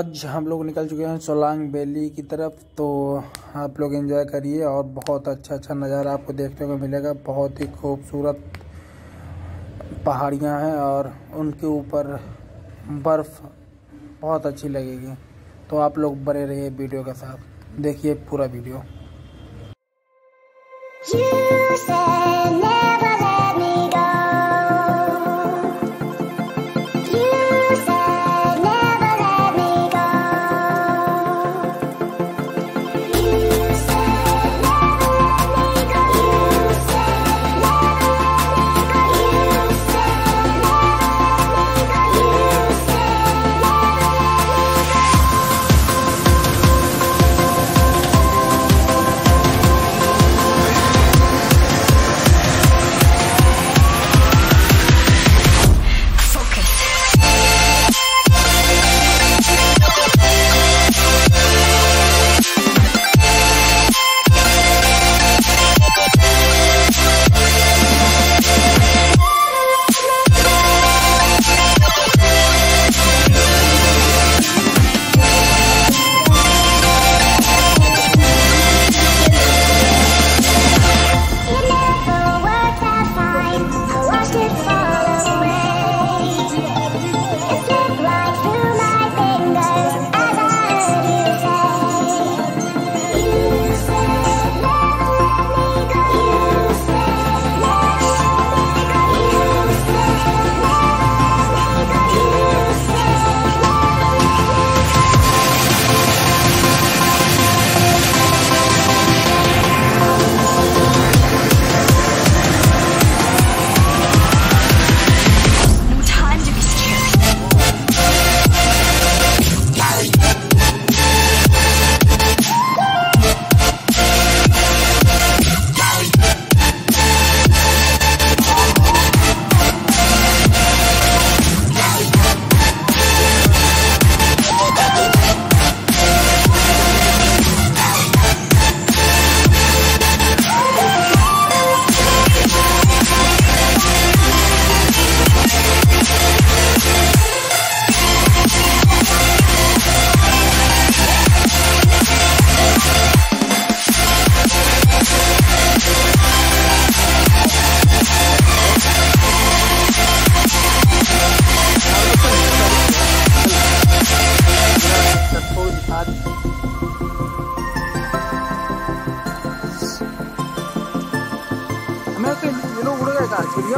आज हम लोग निकल चुके हैं सोलांग वैली की तरफ। तो आप लोग एंजॉय करिए और बहुत अच्छा नज़ारा आपको देखने को मिलेगा। बहुत ही खूबसूरत पहाड़ियाँ हैं और उनके ऊपर बर्फ़ बहुत अच्छी लगेगी। तो आप लोग बने रहिए वीडियो के साथ, देखिए पूरा वीडियो। ये लोग उड़ गए कहाँ चिड़िया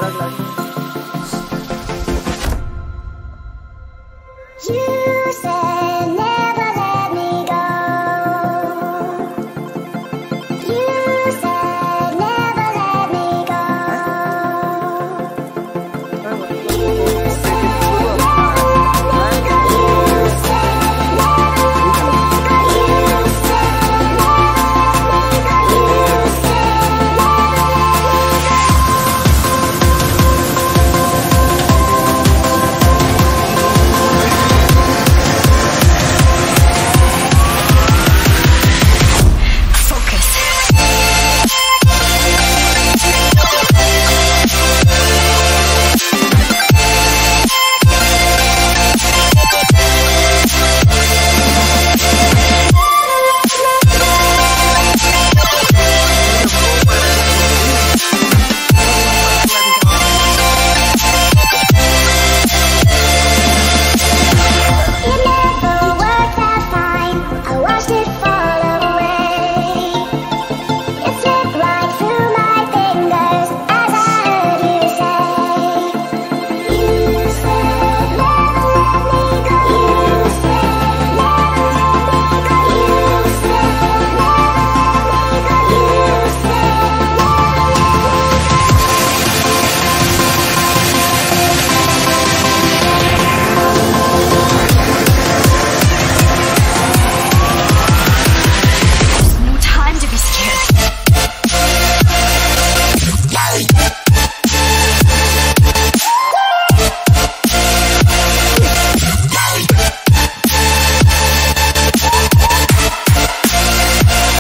पैराग्लाइडिंग।